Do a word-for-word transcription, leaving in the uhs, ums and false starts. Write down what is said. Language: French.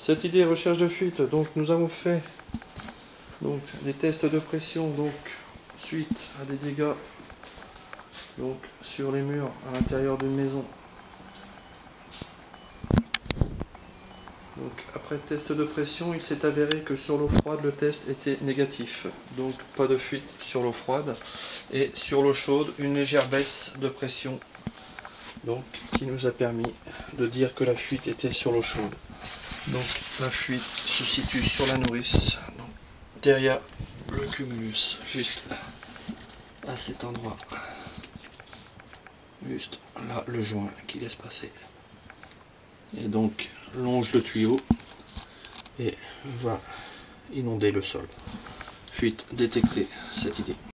Cette idée recherche de fuite, donc nous avons fait donc des tests de pression donc suite à des dégâts donc sur les murs à l'intérieur d'une maison. Donc après test de pression, il s'est avéré que sur l'eau froide le test était négatif, donc pas de fuite sur l'eau froide, et sur l'eau chaude une légère baisse de pression, donc qui nous a permis de dire que la fuite était sur l'eau chaude. Donc la fuite se situe sur la nourrice, donc, derrière le cumulus, juste à cet endroit, juste là le joint qui laisse passer, et donc longe le tuyau et va inonder le sol. Fuite détectée, cette idée.